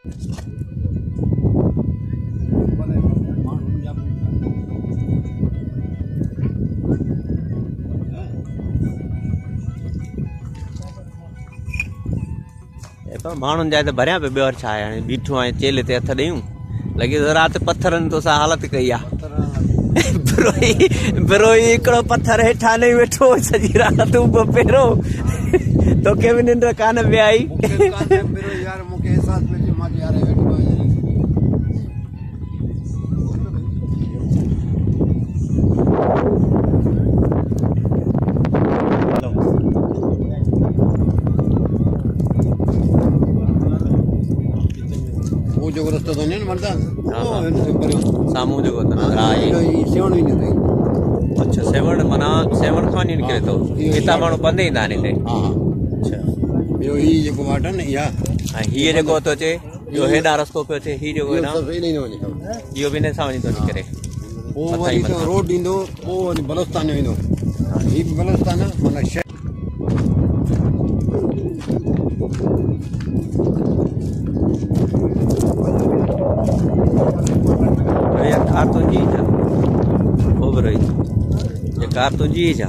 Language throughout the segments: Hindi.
माण्हुनि जा त भरिया पे ॿियो छा आहे बीठो आहे चेले ते हथ ॾेयूं लॻे थो राति पत्थरनि तो सा हालत कई आहे बिरोई हिकिड़ो पत्थर हेठां नहीं वेठो सॼी राति तूं पहिरो तोखे बि निंड कान पे आई जो रस्तो तो नहीं मरदा सामू जो नजर आई सेवण ही नहीं अच्छा सेवण मना सेवण खां नहीं निकरे तो इता माण्हू पंधि ईंदा आहिनि हिते हां अच्छा ॿियो ही जेको वाट आहे न इहा हीअ जेको थो अचे इहो हेॾा रस्तो पियो अचे हीअ जेको इहो बि हिन सां वञी थो निकिरे पोइ वरी तो रोड ईंदो पोइ वरी बलुस्तान ईंदो ही बि बलुस्तान माना कार तुझी जा खूब रही ये कार तुझी जा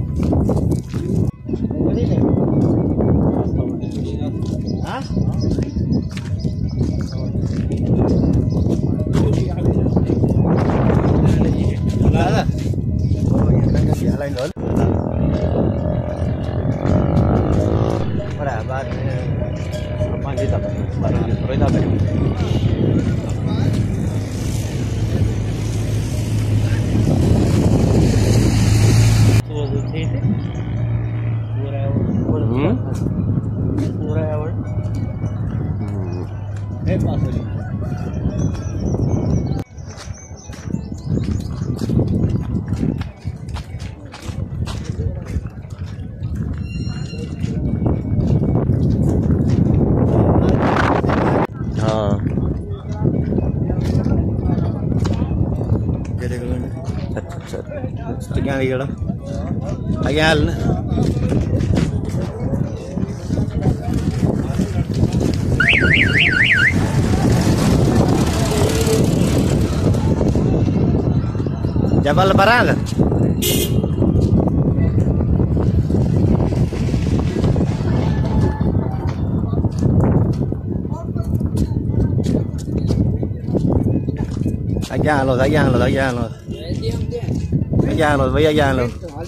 जबल बराग aja lo भैया लो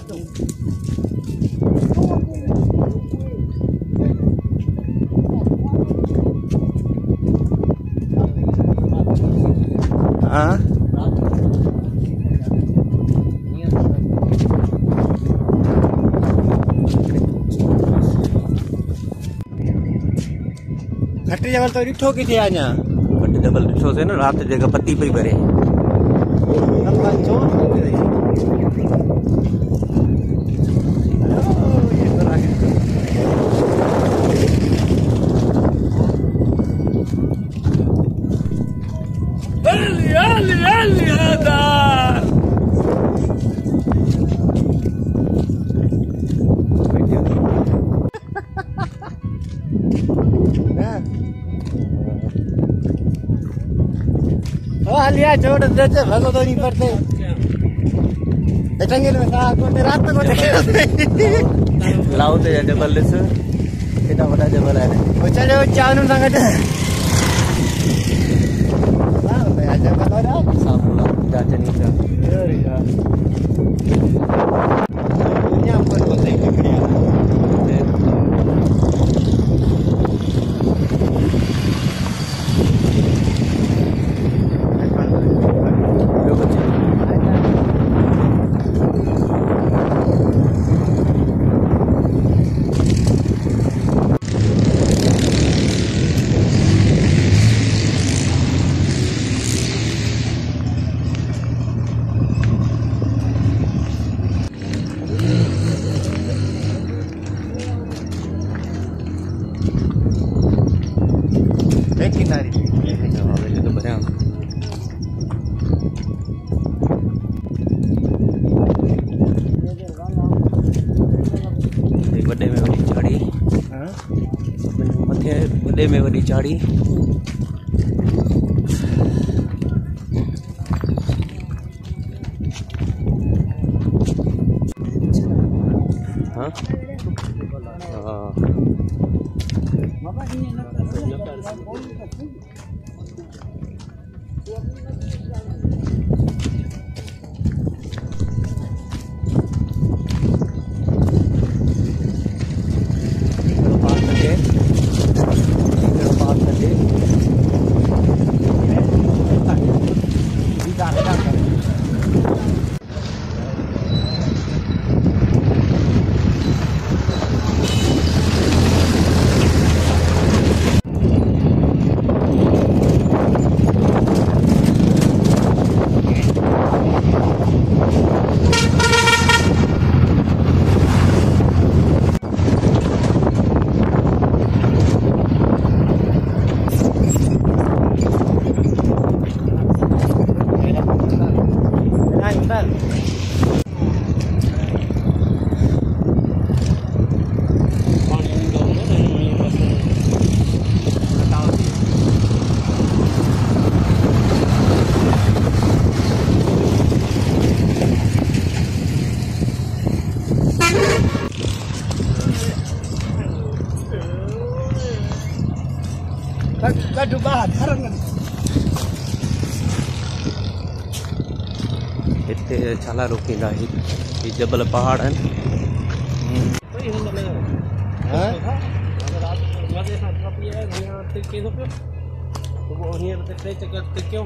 हाँ घट जबल तो ॾिठो किथे अञा घट जबल ॾिठोसीं न राति जेका पती पई भरे लिया छोड़ देते भगो तो नहीं पड़ते जंगल में कहा कोटे रात को लाओ ते जबल से कितना बड़ा जबल है वो चलो चावनु संगत लाओ ते जबल वाला सामने जाते नहीं था अरे यार दुनिया पर तो सही पकड़िया में वडी चाड़ी हाँ इतने चला रुकींदा ही जबल पहाड़ है क्यों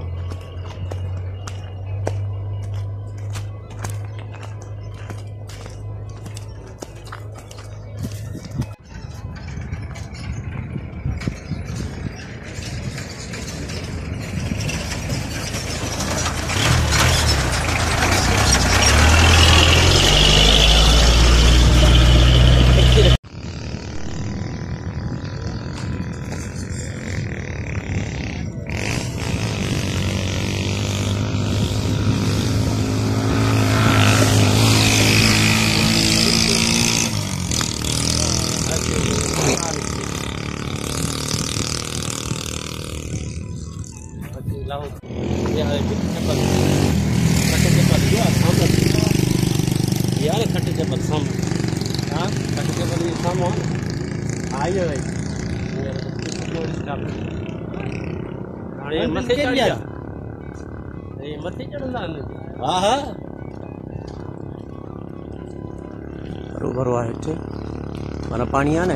बरोबर आहे माना पाणी आहे ना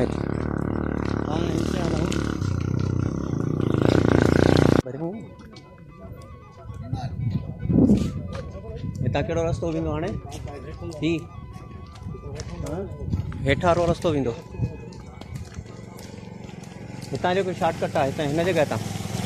हितां कहिड़ो रस्तो वेंदो हाणे ही हेठां वारो रस्तो वेंदो हितां जो कोई शॉर्टकट आहे हितां हिन जॻह तां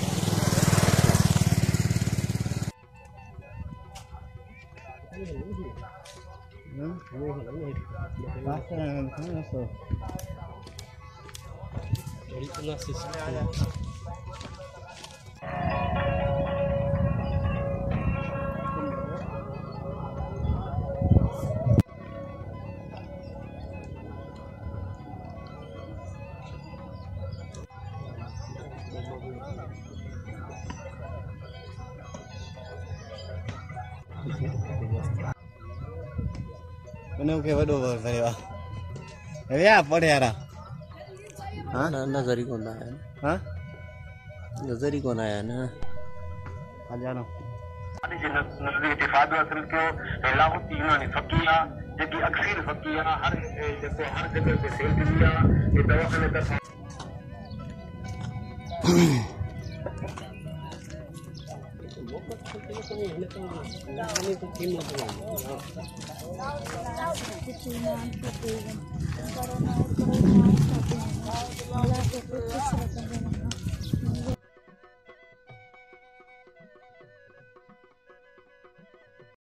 के वडो भरियो या पड़े यार हां नजर ही कोन आया हां नजर ही कोन आया ना हजारो नजर इतिफाद हासिल कयो लाहौती यूनानी फकीहा जेकी अक्सर फकीहा हर जगह पे सेल थी ये दवाखाने तरफ Karena